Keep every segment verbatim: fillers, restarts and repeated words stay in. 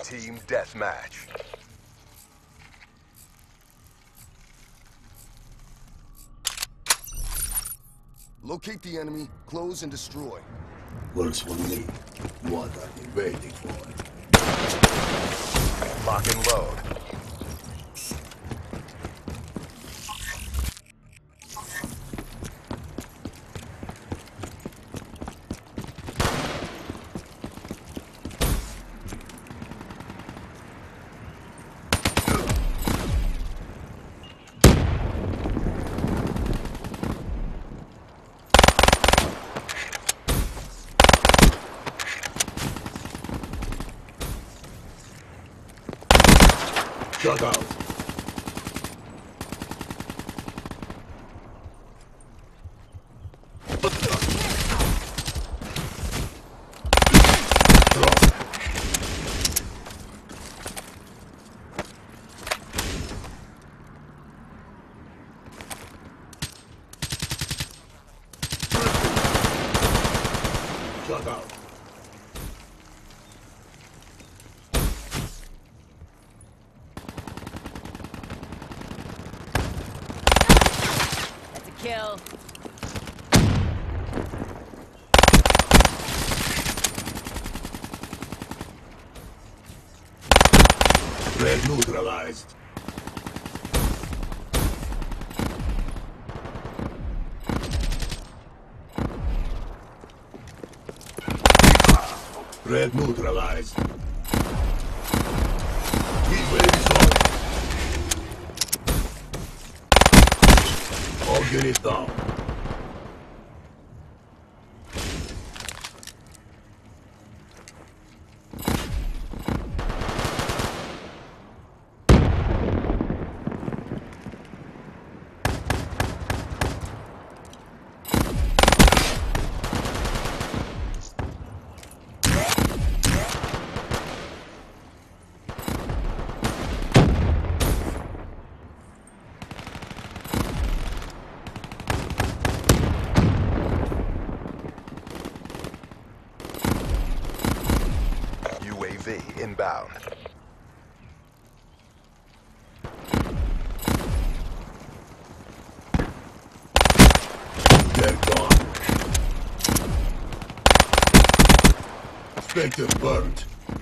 Team Deathmatch. Locate the enemy, close and destroy. Works for me. What are you waiting for? Lock and load. Shut out. Shut out. Kill. Red neutralized. Red neutralized. Heat wave is on. All units down. U A V inbound. They're gone. Spectre burnt.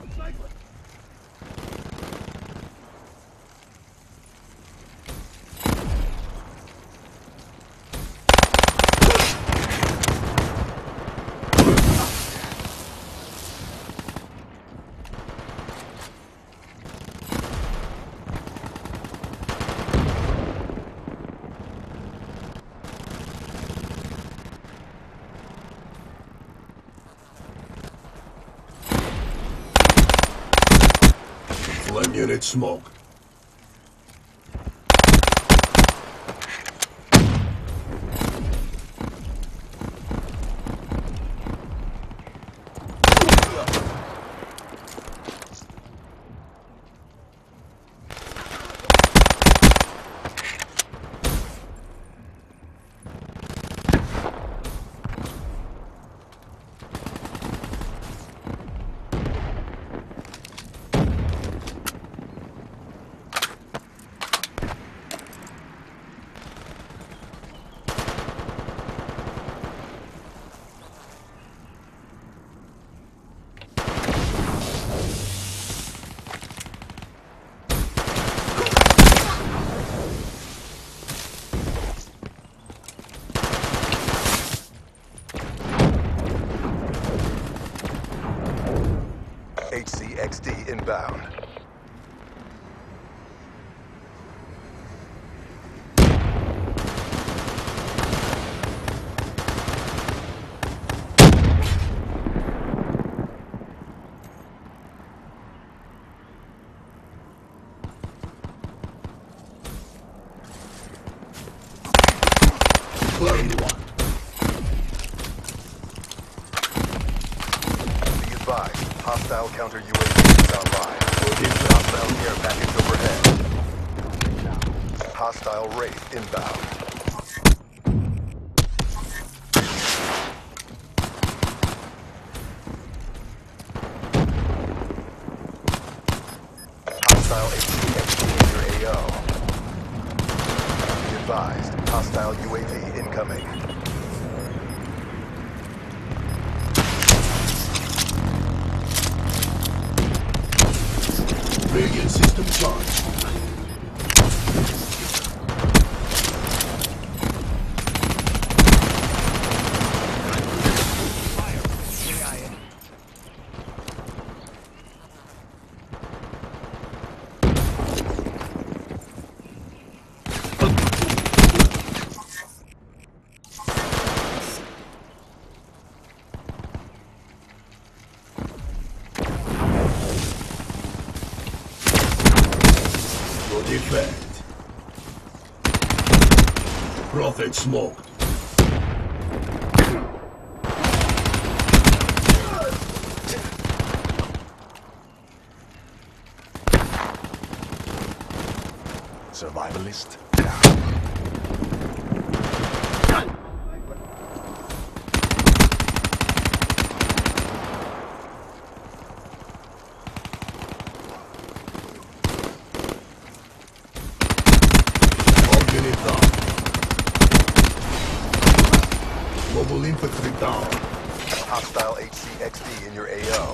One unit smoke. H C X D inbound. Burned one. Be advised, hostile counter U A V is online. Hostile care package overhead. Hostile Wraith inbound. charge. Good effect. Prophet smoked. Survivalist. Unit down. Mobile infantry down. Hostile H C X D in your A O.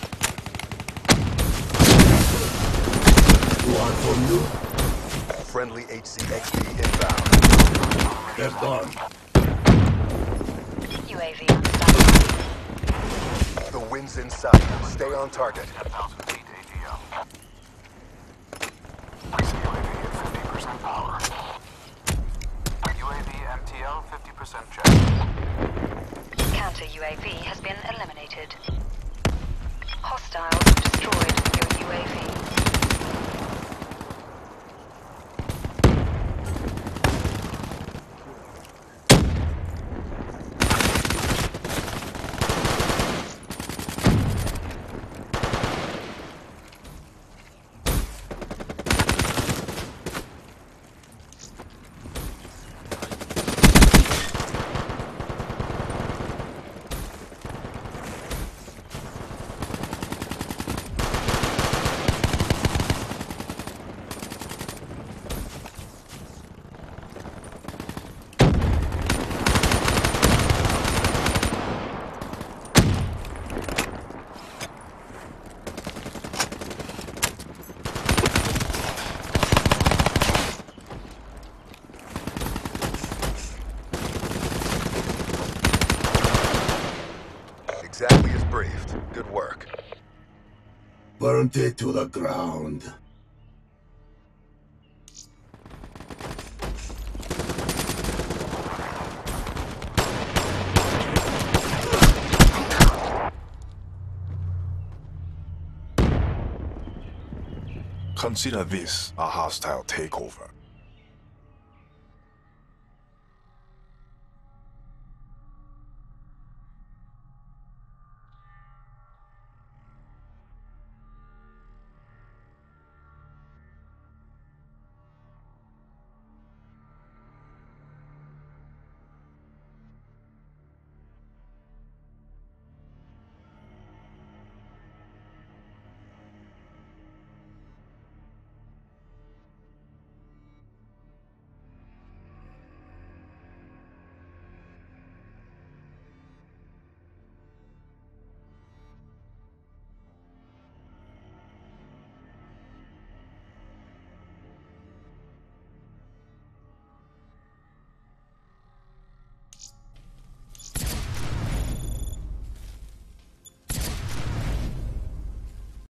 One for you. Friendly H C X D inbound. They're done. U A V on standby. The wind's in sight. Stay on target. ten thousand feet A T L. U A V at fifty percent power. U A V M T L fifty percent check. Counter U A V has been eliminated. Hostiles destroyed your U A V. Exactly as briefed. Good work. Burnt it to the ground. Consider this a hostile takeover.